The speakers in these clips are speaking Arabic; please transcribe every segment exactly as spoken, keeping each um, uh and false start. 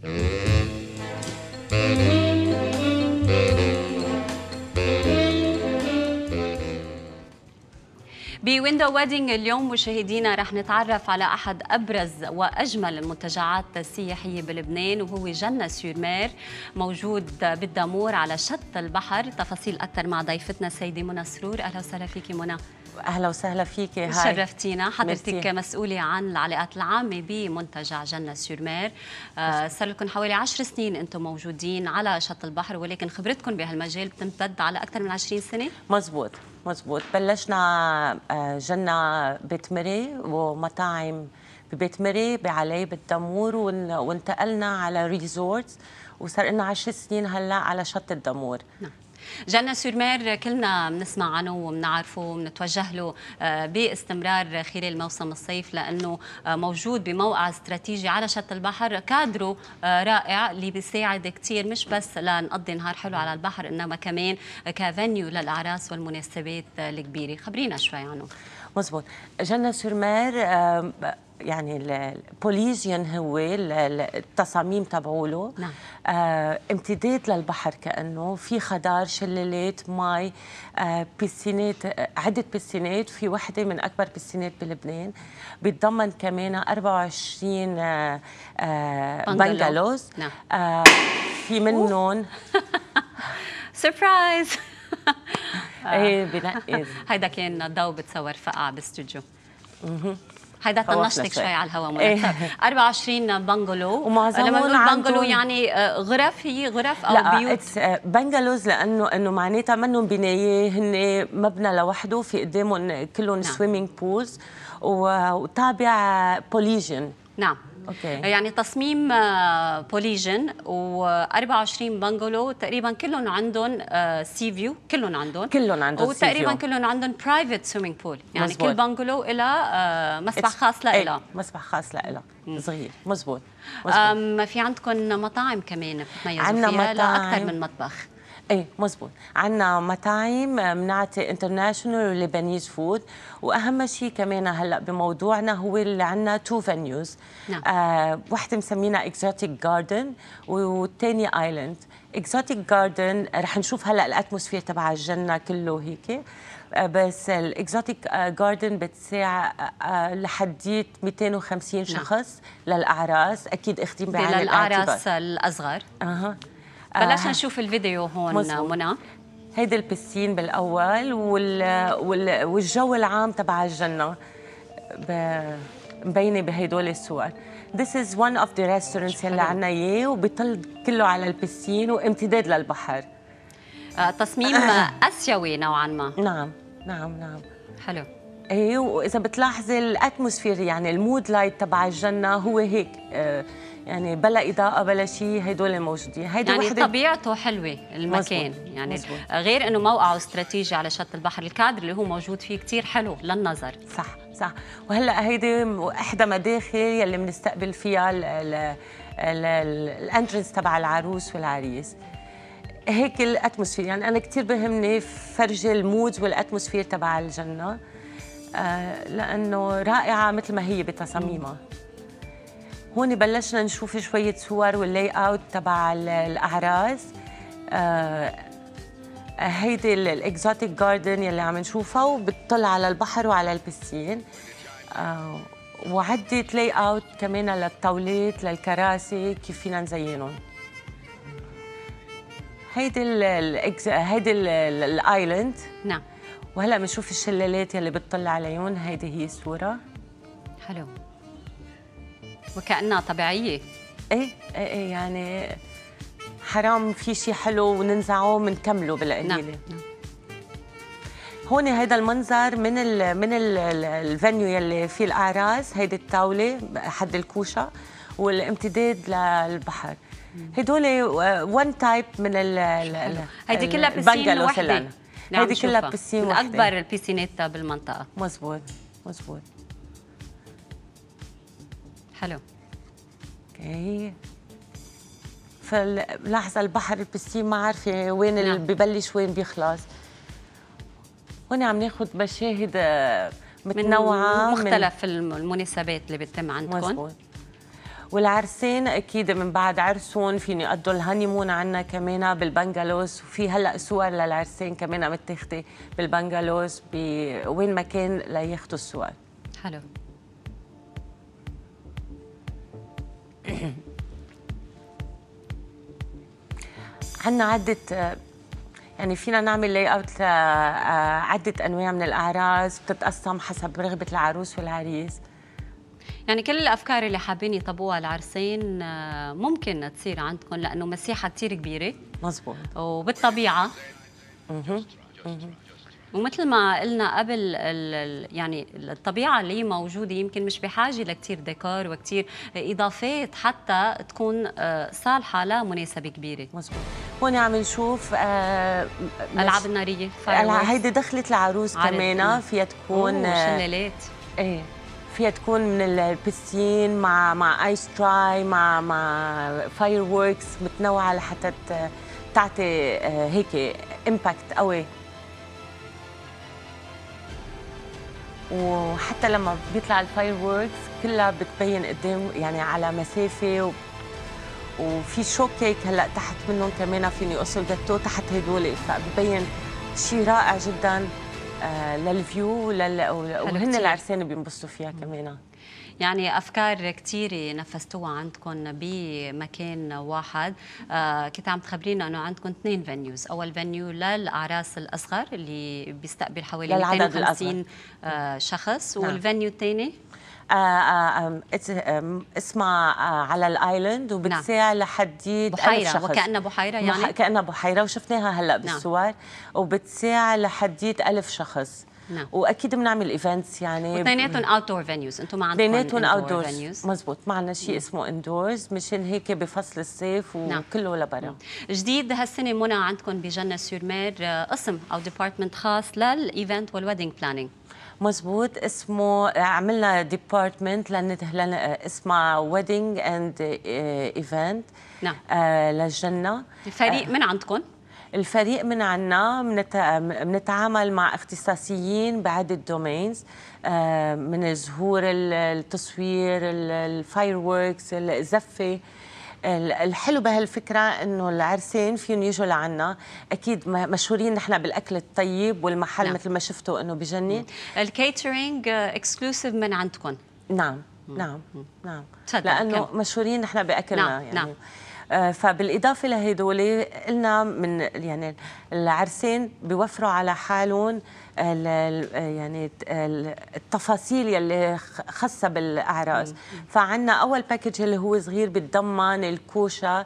بويندو ويدنج اليوم مشاهدينا رح نتعرف على احد ابرز واجمل المنتجعات السياحيه بلبنان، وهو جنة سور مير، موجود بالدامور على شط البحر. تفاصيل اكثر مع ضيفتنا السيده منى سرور. اهلا وسهلا فيكي منى. اهلا وسهلا فيكي. هاي شرفتينا. حضرتك ميرسي. مسؤوله عن العلاقات العامه بمنتجع جنة سور مير. آه صار لكم حوالي عشر سنين انتم موجودين على شط البحر، ولكن خبرتكم بهالمجال بتمتد على اكثر من عشرين سنه. مزبوط مزبوط. بلشنا جنة بيت مري ومطاعم ببيت مري بعلي بالدامور، وانتقلنا على ريزورتس، وصار لنا عشر سنين هلا على شط الدامور. نعم. جنة سور مير كلنا بنسمع عنه وبنعرفه وبنتوجه له باستمرار خلال موسم الصيف، لانه موجود بموقع استراتيجي على شط البحر، كادره رائع اللي بيساعد كثير مش بس لنقضي نهار حلو على البحر، انما كمان كفنيو للاعراس والمناسبات الكبيره. خبرينا شوي عنه. مزبوط. جنة سور مير يعني البوليزيون هو التصاميم تبعوله. نعم. آه امتداد للبحر، كأنه في خضار، شلالات، مي، آه بيسينات، عدة بيسينات، في وحدة من أكبر بيسينات بلبنان. بيتضمن كمان أربعة وعشرين آه آه بنجلوز. نعم. آه في منهم سربرايز. ايه بنقز. هيدا كان ضو بتصور فقع باستوديو. هيدا طنشتك شوي على الهواء منى. أربعة وعشرين بنجلو. ومعظمهم لما نقول بنجلو يعني غرف، هي غرف او لا بيوت؟ لا بنجلوز، لانه انه معناتها منهم بنايه، هن مبنى لوحده، في قدامهم كلهم نعم. سويمينج بولز، وتابع بوليجن. نعم. أوكي. يعني تصميم بوليجن، و24 بنجلو تقريبا كلهم عندهم سي فيو، كلهم عندهم كلهم عندهم سي فيو، وتقريبا كلهم عندهم برايفت سويمينج بول، يعني مزبوط. كل بنجلو لها مسبح خاص لها. ايه مسبح خاص لها صغير. مزبوط. مزبوط. في عندكم مطاعم كمان بتميزوا فيها لاكثر من مطبخ. ايه مزبوط. عندنا مطاعم بنعطي انترناشونال وليبانيز فود، واهم شيء كمان هلا بموضوعنا هو اللي عندنا تو فينيوز. نعم. آه وحده مسمينا اكزوتيك جاردن، والثانيه ايلاند. اكزوتيك جاردن رح نشوف هلا الاتموسفير تبع الجنه كله هيك، آه بس الاكزوتيك جاردن بتساع آه لحديت مئتين وخمسين شخص. نعم. للاعراس، اكيد اخذين بعين الاعتبار للاعراس الاصغر. اها. بلشنا آه. نشوف الفيديو هون منى. هيدا البسين بالاول، وال... وال... والجو العام تبع الجنه مبينه بهدول الصور. This is one of the restaurants اللي عنا اياه، وبيطل كله على البسين وامتداد للبحر. آه تصميم آه. اسيوي نوعا ما. نعم نعم نعم. حلو. ايه، واذا بتلاحظي الاتموسفير، يعني المود لايت تبع الجنه هو هيك، آه يعني بلا اضاءه بلا شيء، هدول الموجودين. هيدي يعني وحده طبيعته حلوه المكان. مزبوط. يعني مزبوط. غير انه موقعه استراتيجي على شط البحر، الكادر اللي هو موجود فيه كثير حلو للنظر. صح صح. وهلا هيدي احدى مداخل يلي بنستقبل فيها الانترنس تبع العروس والعريس. هيك الاتموسفير، يعني انا كثير بهمني فرجي المودز والاتموسفير تبع الجنه، آه لانه رائعه مثل ما هي بتصاميمها. هون بلشنا نشوف شويه صور واللاي اوت تبع الاعراس. آه هيدي الاكزوتيك جاردن يلي عم نشوفها، وبتطل على البحر وعلى البسين. آه وعدة لاي اوت كمان للطاولات، للكراسي، كيف فينا نزينهم. هيدي ال هيدي الايلاند. نعم. وهلا بنشوف الشلالات يلي بتطل عليهم. هيدي هي الصورة. حلو. وكأنها طبيعية. ايه ايه يعني حرام في شيء حلو وننزعه بنكمله بالقليلة. نعم. نعم. هون هيدا المنظر من ال من ال الفنيو يلي فيه الاعراس. هيدي الطاولة حد الكوشة، والامتداد للبحر. هدول وان تايب من ال هيدي كلها بسين وحده. نعم. هيدي كلها بسين وحده، من اكبر البيسينات بالمنطقه. مزبوط مزبوط. حلو. اوكي. فلحظه البحر البسين ما عارفه وين نعم. اللي ببلش وين بيخلص. هون عم ناخذ مشاهد متنوعه من مختلف من المناسبات اللي بتتم عندكم. مزبوط. والعرسين اكيد من بعد عرسهم فين يقضوا الهانيمون عنا كمان بالبنجالوز، وفي هلا صور للعرسين كمان متاخده بالبنجالوز بوين ما كان لياخذوا الصور. حلو. عنا عدة، يعني فينا نعمل لاي اوت لعدة انواع من الاعراس بتتقسم حسب رغبة العروس والعريس. يعني كل الافكار اللي حابين يطبقوها العرسين ممكن تصير عندكم لانه مساحة كثير كبيرة. مزبوط. وبالطبيعة. اها اها ومثل ما قلنا قبل، يعني الطبيعة اللي موجودة يمكن مش بحاجة لكتير ديكور وكتير إضافات حتى تكون صالحة لمناسبة كبيرة. مزبوط. هون عم نشوف آه ألعاب النارية، هيدي دخلت العروس كمان، فيها تكون شلالات. ايه، فيها تكون من البسين مع مع ايس تراي مع مع فاير ووركس متنوعة لحتى تعطي هيك امباكت قوي. وحتى لما بيطلع الفاير ووركس كلها بتبين قدام، يعني على مسافه و... وفي شو كيك هلا تحت منهم كمان فيني يقصوا الجاتو تحت هدول، فببين شيء رائع جدا آه للفيو ولل... وهن العرسان بينبسطوا فيها كمان. يعني أفكار كتيرة نفذتوها عندكم بمكان واحد. آه كنت عم تخبرينا أنه عندكم اثنين فينيوز، أول فينيو للأعراس الأصغر اللي بيستقبل حوالي مئتين وخمسين آه شخص. نعم. والفينيو الثاني آه آه آه اسمها آه على الايلاند وبتساع لحديد بحيرة شخص. وكأنها بحيرة يعني كأنها بحيرة وشفناها هلا بالصور. نعم. وبتساع لحديد ألف شخص. نعم. واكيد بنعمل ايفنتس يعني واثنيناتهم اوت دور فينيوز. انتم ما عندكم اثنيناتهم اوت دور فينيوز؟ مزبوط، معنا شيء اسمه اندورز مشان هيك بفصل الصيف وكله نعم. لبرا. جديد هالسنه منى عندكم بجنة سور مير قسم او ديبارتمنت خاص للايفنت والويدنج بلانينج. مزبوط، اسمه عملنا ديبارتمنت لان اسمها ويدنج اند ايفنت. نعم. آه للجنة. فريق آه من عندكم؟ الفريق من عنا بنتعامل مع اختصاصيين بعدة دومينز، من الزهور، التصوير، الفاير ووركس، الزفة. الحلو بهالفكرة انه العرسين فيهم يجوا لعنا، اكيد مشهورين نحن بالاكل الطيب والمحل. نعم. مثل ما شفتوا انه بجنن. الكيترينج اكسكلوسيف من عندكم؟ نعم نعم نعم، لانه كم. مشهورين نحن باكلنا. نعم. يعني نعم. فبالإضافة لهدول قلنا من يعني العرسين بيوفروا على حالهم يعني التفاصيل يلي خاصة بالأعراس. فعنا أول باكج اللي هو صغير بتضمن الكوشة،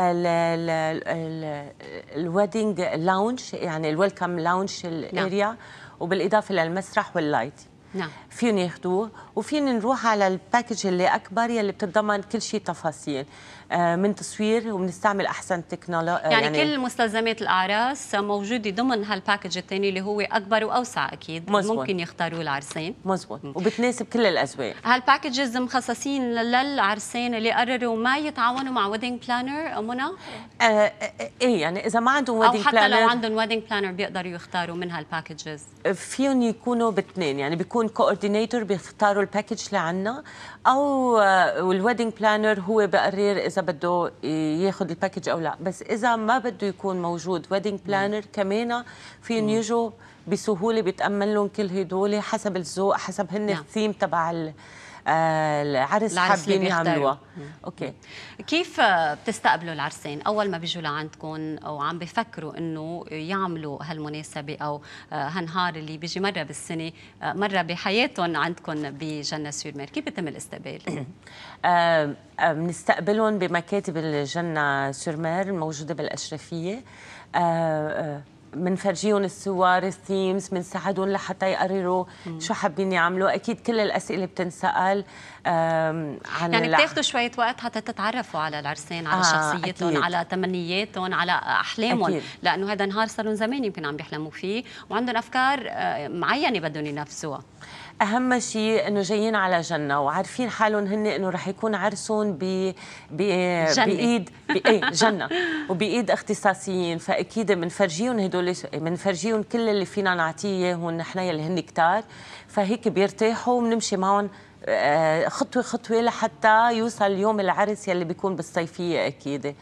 الويدنج لاونج يعني الويلكم لاونج الاريا، وبالإضافة للمسرح واللايت. نعم. فيهم ياخذوه، وفينا نروح على الباكج اللي اكبر يلي بتتضمن كل شيء تفاصيل من تصوير، وبنستعمل احسن تكنولوجيا. يعني, يعني كل مستلزمات الاعراس موجوده ضمن هالباكج الثاني اللي هو اكبر واوسع اكيد. مزبوط. ممكن يختاروه العرسين. مزبوط، وبتناسب كل الاذواق. هالباكجز مخصصين للعرسين اللي قرروا ما يتعاونوا مع ويدنج بلانر منى؟ آه ايه، يعني اذا ما عندهم ويدنج بلانر او حتى لو عندهم ويدنج بلانر بيقدروا يختاروا من هالباكجز. فيهم يكونوا باثنين، يعني بيكون كوردينيتور بيختاروا الباكج لعنا، او الويدنج بلانر هو بقرر اذا بده ياخذ الباكج او لا. بس اذا ما بده يكون موجود ويدنج بلانر كمان فين يجوا بسهوله، بيتامل لهم كل هدول حسب الذوق، حسب هن الثيم تبع العرس حابين يعملوها. اوكي. كيف بتستقبلوا العرسين اول ما بيجوا لعندكم او عم بفكروا انه يعملوا هالمناسبه او هالنهار اللي بيجي مره بالسنه، مره بحياتهم عندكم بجنة سور مير؟ كيف بيتم الاستقبال؟ بنستقبلهم بمكاتب الجنة سور مير الموجوده بالاشرفيه. منفرجيهم الصور، الثيمز، بنساعدهم لحتى يقرروا مم. شو حابين يعملوا. اكيد كل الاسئله بتنسال عن يعني بتاخذوا شويه وقت حتى تتعرفوا على العرسين، على آه شخصيتهم، أكيد. على تمنياتهم، على احلامهم، لانه هذا نهار صار لهم زمان يمكن عم بيحلموا فيه وعندهم افكار معينه بدهم ينفذوها. اهم شيء انه جايين على جنة وعارفين حالهم هن انه رح يكون عرسهم ب ب بايد بايه جنة وبايد اختصاصيين. فاكيد بنفرجيهم هدول، بنفرجيهم كل اللي فينا نعطيه اياهم نحن يلي هن كتار، فهيك بيرتاحوا وبنمشي معهم خطوه خطوه لحتى يوصل يوم العرس يلي بيكون بالصيفيه اكيد.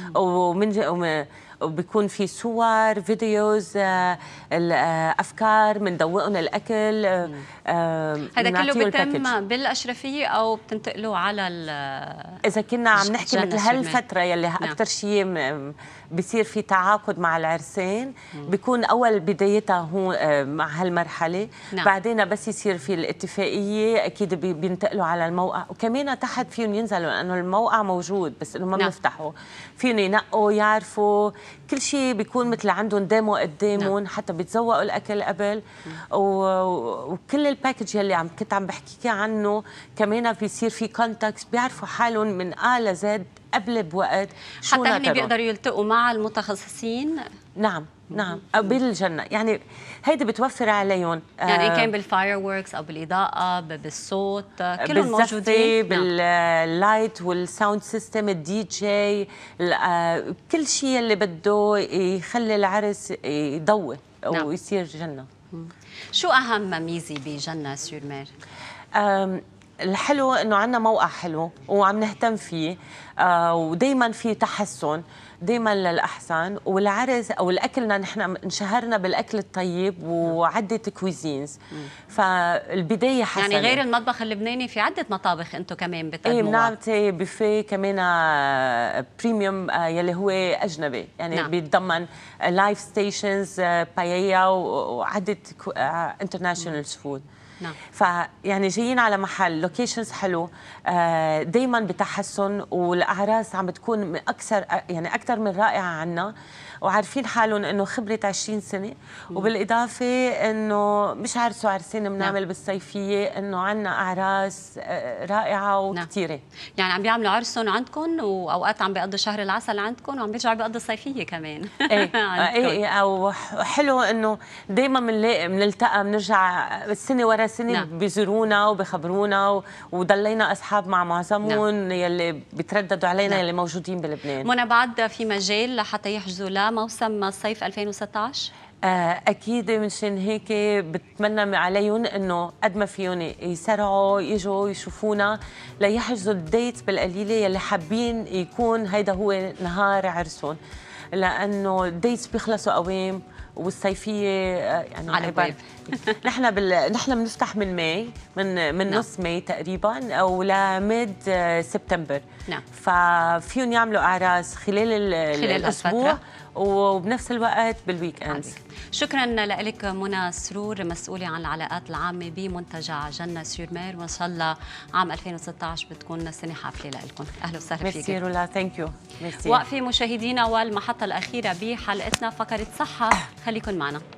ومن وبيكون في صور فيديوز الافكار بندوقهم الاكل. هذا كله بيتم بالاشرفيه او بتنتقلوا على اذا كنا عم نحكي مثل هالفتره يلي نعم. اكثر شيء بصير في تعاقد مع العرسين، بيكون اول بدايتها هون مع هالمرحله. نعم. بعدين بس يصير في الاتفاقيه اكيد بينتقلوا على الموقع، وكمان تحت فيهم ينزلوا لانه الموقع موجود بس انه ما بنفتحه. نعم. فيهم ينقوا يعرفوا كل شيء، بيكون مثل عندهم ديمو قدامهم. نعم. حتى بيتذوقوا الاكل قبل. وكل الباكج يلي عم كنت عم بحكيكي عنه كمان بيصير في كونتاكت، بيعرفوا حالهم من آ لزد قبل بوقت شو حتى هن بيقدروا يلتقوا مع المتخصصين. نعم نعم بالجنة، يعني هيدي بتوفر عليهم يعني إن كان بالفاير ووركس أو بالإضاءة بالصوت كلهم موجودين. باللايت والساوند سيستم الدي جي كل شيء اللي بده يخلي العرس يضوي نعم. ويصير جنة. شو أهم ميزة بجنة سور مير؟ الحلو انه عندنا موقع حلو وعم نهتم فيه، آه ودائما في تحسن دائما للاحسن. والعرس او الاكلنا نحن انشهرنا بالاكل الطيب وعده كويزينز، فالبدايه حسنه. يعني غير المطبخ اللبناني في عده مطابخ انتم كمان بتقدموها. ايه بنعطي بوفيه كمان بريميوم يلي هو اجنبي، يعني نعم. بيتضمن لايف ستيشنز بايا وعده انترناشونال فود. نعم. فيعني جايين على محل لوكيشنز حلو، دائما بتحسن، والاعراس عم بتكون اكثر يعني اكثر من رائعه عنا، وعارفين حالهم انه خبره عشرين سنه. وبالاضافه انه مش عرس وعرسين بنعمل نعم. بالصيفيه، انه عندنا اعراس رائعه وكثيره. نعم. يعني عم بيعملوا عرسهم عندكم واوقات عم بيقضوا شهر العسل عندكم وعم بيرجعوا بيقضوا الصيفيه كمان. ايه ايه او حلو انه دائما بنلاقي بنلتقى بنرجع السنه ورا سنه. نعم. بيزورونا وبخبرونا وضلينا اصحاب مع معظمهم. نعم. يلي بيترددوا علينا. نعم. يلي موجودين بلبنان. منى بعد في مجال لحتى يحجزوا لموسم الصيف ألفين وستة عشر؟ اكيد مشان هيك بتمنى عليهم انه قد ما فيهم يسرعوا يجوا يشوفونا ليحجزوا الديت بالقليله يلي حابين يكون هيدا هو نهار عرسهم، لانه الديتس بيخلصوا قوام والصيفيه يعني على الباب. نحن بال... نحن بنفتح من ماي من من نعم. نص ماي تقريبا او لميد سبتمبر. نعم. ففيهم يعملوا اعراس خلال, ال... خلال الاسبوع الفترة. وبنفس الوقت بالويك اند. شكرا لك منى سرور، مسؤوله عن العلاقات العامه بمنتجع جنة سور مير، وان شاء الله عام ألفين وستة عشر بتكون سنه حافله لكم. اهلا وسهلا فيك. ميرسي رولا، ثانك يو. وقفه مشاهدينا والمحطه الاخيره بحلقتنا فقره صحه، خليكن معنا.